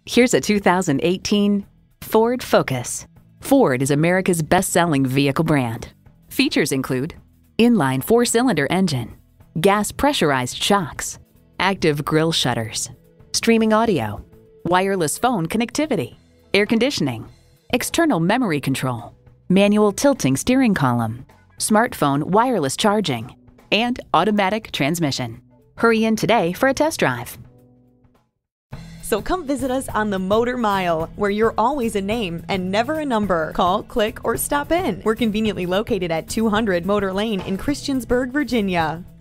Here's a 2018 Ford Focus. Ford is America's best-selling vehicle brand. Features include inline 4-cylinder engine, gas pressurized shocks, active grille shutters, streaming audio, wireless phone connectivity, air conditioning, external memory control, manual tilting steering column, smartphone wireless charging, and automatic transmission. Hurry in today for a test drive. So come visit us on the Motor Mile, where you're always a name and never a number. Call, click, or stop in. We're conveniently located at 200 Motor Lane in Christiansburg, Virginia.